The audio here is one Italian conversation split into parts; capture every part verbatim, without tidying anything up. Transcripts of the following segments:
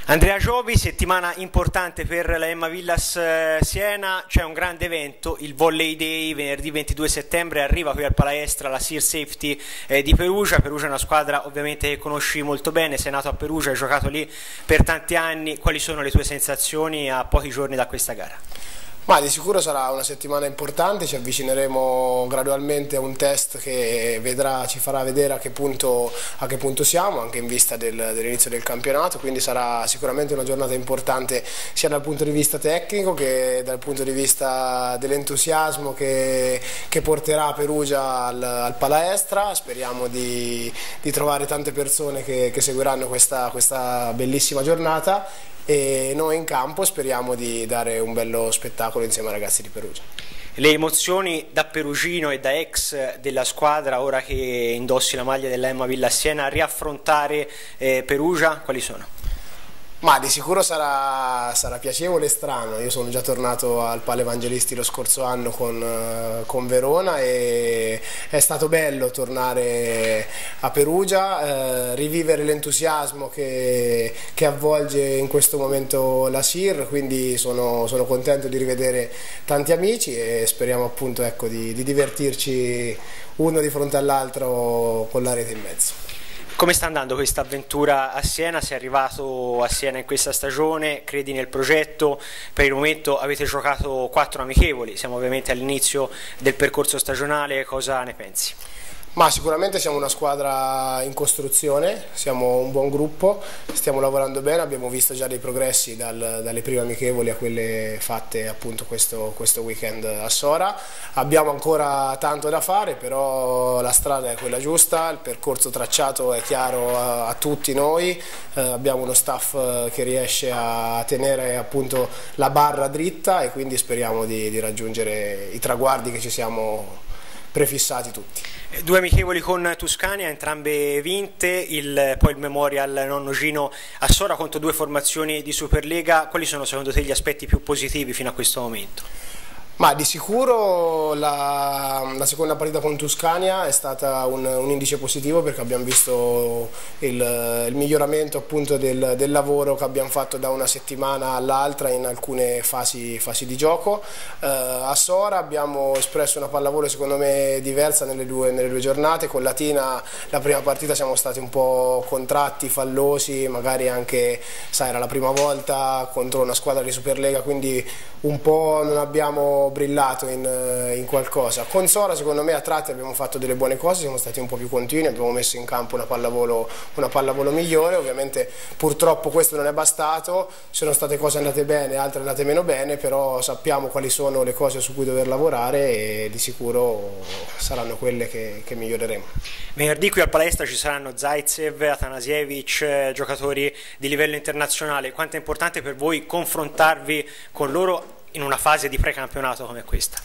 Andrea Giovi, settimana importante per la Emma Villas Siena, c'è un grande evento, il Volley Day, venerdì ventidue settembre, arriva qui al Palaestra la Sear Safety eh, di Perugia. Perugia è una squadra ovviamente che conosci molto bene, sei nato a Perugia, hai giocato lì per tanti anni, quali sono le tue sensazioni a pochi giorni da questa gara? Ma di sicuro sarà una settimana importante, ci avvicineremo gradualmente a un test che vedrà, ci farà vedere a che punto, a che punto siamo, anche in vista del, dell'inizio del campionato, quindi sarà sicuramente una giornata importante sia dal punto di vista tecnico che dal punto di vista dell'entusiasmo che, che porterà Perugia al, al Palaestra. Speriamo di, di trovare tante persone che, che seguiranno questa, questa bellissima giornata. E noi in campo speriamo di dare un bello spettacolo insieme ai ragazzi di Perugia. Le emozioni da perugino e da ex della squadra, ora che indossi la maglia della Emma Villas Siena, a riaffrontare eh, Perugia, quali sono? Ma di sicuro sarà, sarà piacevole e strano. Io sono già tornato al Pala Evangelisti lo scorso anno con, con Verona e è stato bello tornare a Perugia, eh, rivivere l'entusiasmo che, che avvolge in questo momento la Sear, quindi sono, sono contento di rivedere tanti amici e speriamo appunto ecco, di, di divertirci uno di fronte all'altro con la rete in mezzo. Come sta andando questa avventura a Siena? Sei arrivato a Siena in questa stagione, credi nel progetto? Per il momento avete giocato quattro amichevoli, siamo ovviamente all'inizio del percorso stagionale, cosa ne pensi? Ma sicuramente siamo una squadra in costruzione, siamo un buon gruppo, stiamo lavorando bene, abbiamo visto già dei progressi dal, dalle prime amichevoli a quelle fatte appunto questo, questo weekend a Sora. Abbiamo ancora tanto da fare, però la strada è quella giusta, il percorso tracciato è chiaro a, a tutti noi, eh, abbiamo uno staff che riesce a tenere appunto la barra dritta e quindi speriamo di, di raggiungere i traguardi che ci siamo prefissati tutti. Due amichevoli con Tuscania, entrambe vinte, il, poi il Memorial Nonno Gino a Sora contro due formazioni di Superlega. Quali sono secondo te gli aspetti più positivi fino a questo momento? Ma di sicuro la, la seconda partita con Tuscania è stata un, un indice positivo perché abbiamo visto il, il miglioramento appunto del, del lavoro che abbiamo fatto da una settimana all'altra in alcune fasi, fasi di gioco. Eh, a Sora abbiamo espresso una pallavolo secondo me diversa nelle due, nelle due giornate. Con Latina la prima partita siamo stati un po' contratti, fallosi, magari anche sai, era la prima volta contro una squadra di Superlega, quindi un po' non abbiamo brillato in, in qualcosa. Con Sora secondo me a tratti abbiamo fatto delle buone cose, siamo stati un po' più continui, abbiamo messo in campo una pallavolo, una pallavolo migliore. Ovviamente purtroppo questo non è bastato, ci sono state cose andate bene, altre andate meno bene, però sappiamo quali sono le cose su cui dover lavorare e di sicuro saranno quelle che, che miglioreremo. Venerdì qui al Palestra ci saranno Zaitsev, Atanasievich, giocatori di livello internazionale. Quanto è importante per voi confrontarvi con loro in una fase di precampionato come questa?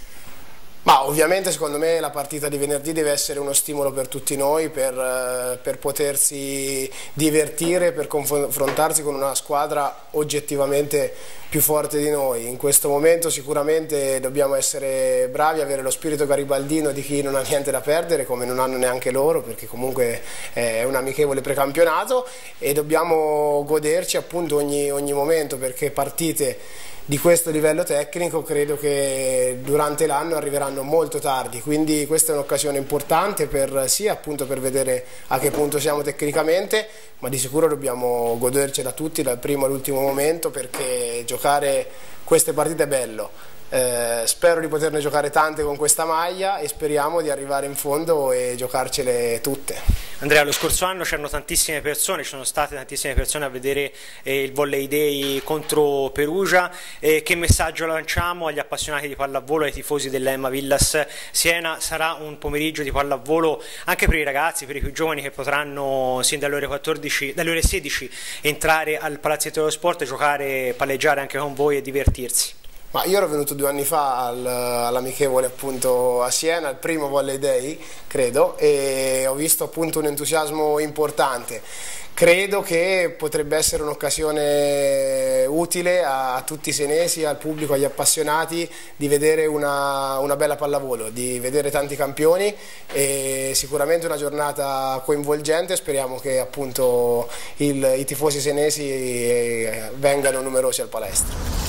Ma ovviamente secondo me la partita di venerdì deve essere uno stimolo per tutti noi per, per potersi divertire, per confrontarsi con una squadra oggettivamente più forte di noi. In questo momento sicuramente dobbiamo essere bravi, avere lo spirito garibaldino di chi non ha niente da perdere, come non hanno neanche loro, perché comunque è un amichevole precampionato, e dobbiamo goderci appunto ogni, ogni momento, perché partite di questo livello tecnico credo che durante l'anno arriveranno molto tardi, quindi questa è un'occasione importante per, sia appunto per vedere a che punto siamo tecnicamente, ma di sicuro dobbiamo godercela tutti dal primo all'ultimo momento, perché giocare queste partite è bello. Eh, spero di poterne giocare tante con questa maglia e speriamo di arrivare in fondo e giocarcele tutte. Andrea, lo scorso anno c'erano tantissime persone, ci sono state tantissime persone a vedere eh, il Volley Day contro Perugia. Eh, che messaggio lanciamo agli appassionati di pallavolo, ai tifosi dell'Emma Villas Siena? Sarà un pomeriggio di pallavolo anche per i ragazzi, per i più giovani, che potranno sin dalle ore quattordici, dalle ore sedici entrare al Palazzetto dello Sport, giocare, palleggiare anche con voi e divertirsi. Ma io ero venuto due anni fa al, all'amichevole appunto a Siena, il primo Volley Day credo, e ho visto appunto un entusiasmo importante. Credo che potrebbe essere un'occasione utile a tutti i senesi, al pubblico, agli appassionati di vedere una, una bella pallavolo, di vedere tanti campioni e sicuramente una giornata coinvolgente. Speriamo che appunto il, i tifosi senesi vengano numerosi al palestra.